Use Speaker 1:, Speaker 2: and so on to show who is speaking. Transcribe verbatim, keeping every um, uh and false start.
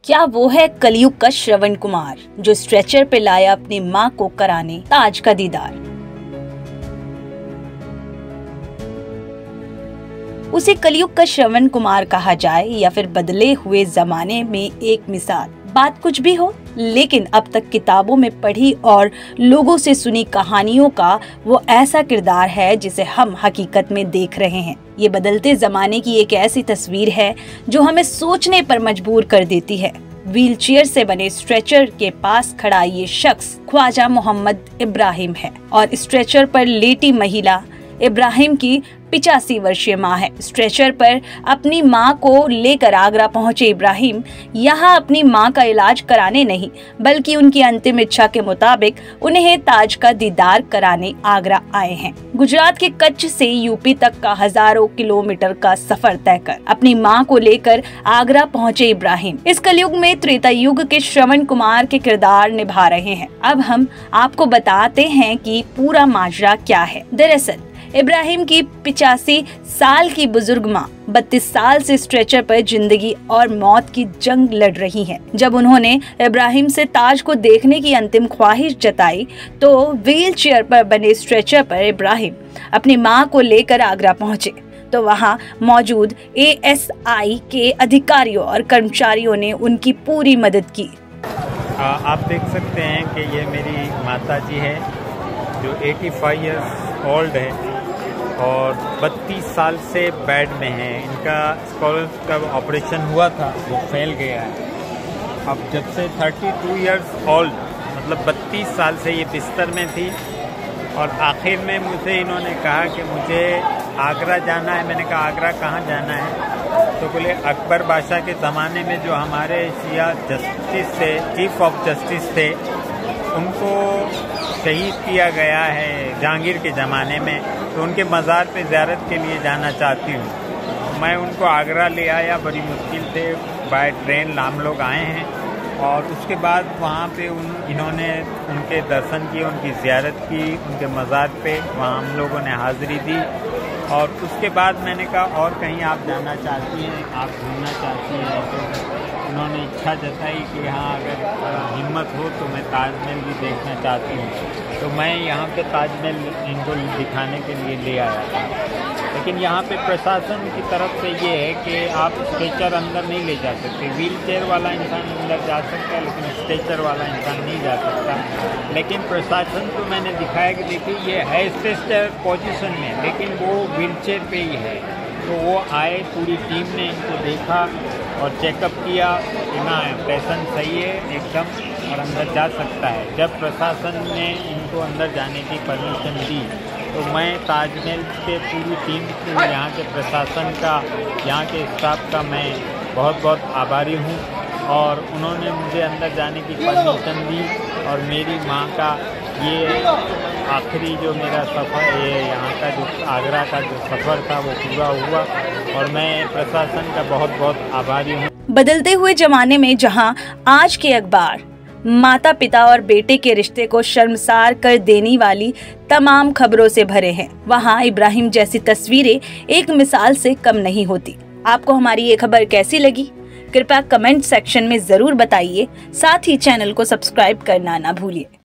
Speaker 1: क्या वो है कलयुग का श्रवण कुमार जो स्ट्रेचर पे लाया अपनी माँ को कराने ताज का दीदार। उसे कलयुग का श्रवण कुमार कहा जाए या फिर बदले हुए जमाने में एक मिसाल, बात कुछ भी हो, लेकिन अब तक किताबों में पढ़ी और लोगों से सुनी कहानियों का वो ऐसा किरदार है जिसे हम हकीकत में देख रहे हैं। ये बदलते जमाने की एक ऐसी तस्वीर है जो हमें सोचने पर मजबूर कर देती है। व्हीलचेयर से बने स्ट्रेचर के पास खड़ा ये शख्स ख्वाजा मोहम्मद इब्राहिम है और स्ट्रेचर पर लेटी महिला इब्राहिम की पिचासी वर्षीय माँ है। स्ट्रेचर पर अपनी माँ को लेकर आगरा पहुंचे इब्राहिम यहाँ अपनी माँ का इलाज कराने नहीं बल्कि उनकी अंतिम इच्छा के मुताबिक उन्हें ताज का दीदार कराने आगरा आए हैं। गुजरात के कच्छ से यूपी तक का हजारों किलोमीटर का सफर तय कर अपनी माँ को लेकर आगरा पहुंचे इब्राहिम इस कलयुग में त्रेता युग के श्रवण कुमार के किरदार निभा रहे हैं। अब हम आपको बताते हैं कि पूरा माजरा क्या है। दरअसल इब्राहिम की पिचासी साल की बुजुर्ग माँ बत्तीस साल से स्ट्रेचर पर जिंदगी और मौत की जंग लड़ रही हैं। जब उन्होंने इब्राहिम से ताज को देखने की अंतिम ख्वाहिश जताई तो व्हील चेयर पर बने स्ट्रेचर पर इब्राहिम अपनी माँ को लेकर आगरा पहुंचे तो वहां मौजूद ए एस आई के अधिकारियों और कर्मचारियों ने उनकी पूरी मदद की।
Speaker 2: आ, आप देख सकते हैं कि ये मेरी माता जी है जो पचासी इयर्स ओल्ड है और बत्तीस साल से बेड में है। इनका स्कॉलर का ऑपरेशन हुआ था वो फैल गया है। अब जब से बत्तीस इयर्स ओल्ड मतलब बत्तीस साल से ये बिस्तर में थी और आखिर में मुझे इन्होंने कहा कि मुझे आगरा जाना है। मैंने कहा आगरा कहाँ जाना है? तो बोले अकबर बादशाह के ज़माने में जो हमारे शिया जस्टिस थे, चीफ ऑफ जस्टिस थे, उनको शहीद किया गया है जहांगीर के ज़माने में, तो उनके मज़ार पे ज़ियारत के लिए जाना चाहती हूँ। मैं उनको आगरा ले आया, बड़ी मुश्किल से बाय ट्रेन हम लोग आए हैं और उसके बाद वहाँ पे उन इन्होंने उनके दर्शन किए, उनकी ज़ियारत की, उनके मज़ार पे वहाँ हम लोगों ने हाज़िरी दी। और उसके बाद मैंने कहा और कहीं आप जाना चाहती हैं, आप घूमना चाहती हैं? तो उन्होंने इच्छा जताई कि हाँ अगर हिम्मत हो तो मैं ताजमहल भी देखना चाहती हूँ। तो मैं यहाँ पे ताजमहल इनको दिखाने के लिए ले आया था। लेकिन यहाँ पे प्रशासन की तरफ से ये है कि आप स्ट्रेचर अंदर नहीं ले जा सकते। व्हील चेयर वाला इंसान अंदर जा सकता है लेकिन स्ट्रेचर वाला इंसान नहीं जा सकता। लेकिन प्रशासन को मैंने दिखाया कि देखिए ये है स्ट्रेचर पोजीशन में लेकिन वो व्हील चेयर पे ही है। तो वो आए, पूरी टीम ने इनको देखा और चेकअप किया कि ना पेशेंट सही है एकदम और अंदर जा सकता है। जब प्रशासन ने इनको अंदर जाने की परमिशन दी तो मैं ताजमहल के पूरी टीम के, यहाँ के प्रशासन का, यहाँ के स्टाफ का मैं बहुत बहुत आभारी हूँ और उन्होंने मुझे अंदर जाने की परमिशन दी और मेरी माँ का ये आखिरी जो मेरा सफ़र ये यहाँ का जो आगरा का जो सफ़र था वो पूरा हुआ और मैं प्रशासन का बहुत बहुत आभारी हूँ।
Speaker 1: बदलते हुए जमाने में जहाँ आज के अखबार माता पिता और बेटे के रिश्ते को शर्मसार कर देने वाली तमाम खबरों से भरे हैं, वहाँ इब्राहिम जैसी तस्वीरें एक मिसाल से कम नहीं होती। आपको हमारी ये खबर कैसी लगी? कृपया कमेंट सेक्शन में जरूर बताइए। साथ ही चैनल को सब्सक्राइब करना ना भूलिए।